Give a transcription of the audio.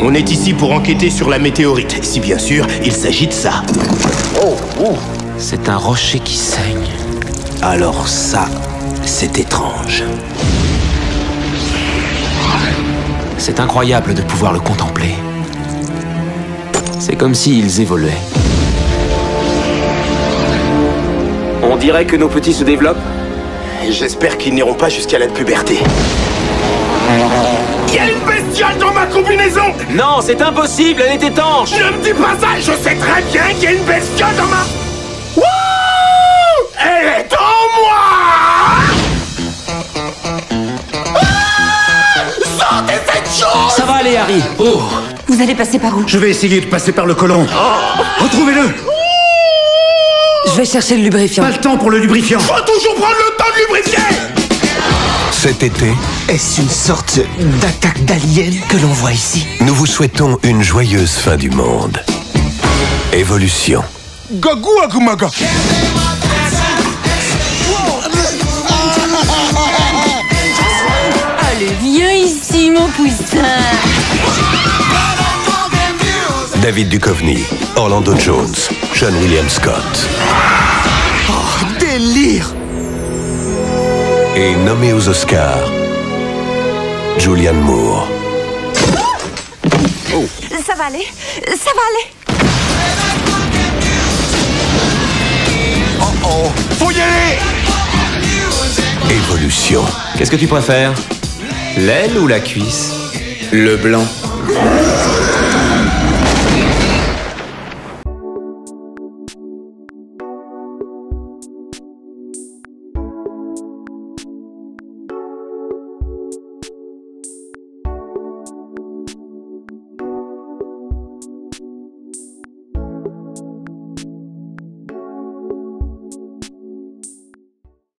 On est ici pour enquêter sur la météorite, si bien sûr, il s'agit de ça. C'est un rocher qui saigne. Alors ça, c'est étrange. C'est incroyable de pouvoir le contempler. C'est comme s'ils évoluaient. On dirait que nos petits se développent. J'espère qu'ils n'iront pas jusqu'à la puberté. Il y a une bestiole dans ma combinaison! Non, c'est impossible, elle est étanche! Ne me dis pas ça! Je sais très bien qu'il y a une bestiole dans ma... Wouh! Elle est en moi! Sortez cette chose! Ça va aller, Harry! Oh! Vous allez passer par où? Je vais essayer de passer par le côlon. Retrouvez-le! Je vais chercher le lubrifiant. Pas le temps pour le lubrifiant. Faut toujours prendre le temps de lubrifier! Cet été, Est-ce une sorte d'attaque d'aliens que l'on voit ici? nous vous souhaitons une joyeuse fin du monde. Évolution. Gagou Agumaga. Allez, viens ici, mon poussin. David Duchovny, Orlando Jones, Sean William Scott. Délire! Et nommé aux Oscars, Julianne Moore. Ça va aller, ça va aller. Faut y aller! Évolution. Qu'est-ce que tu préfères? L'aile ou la cuisse? Le blanc.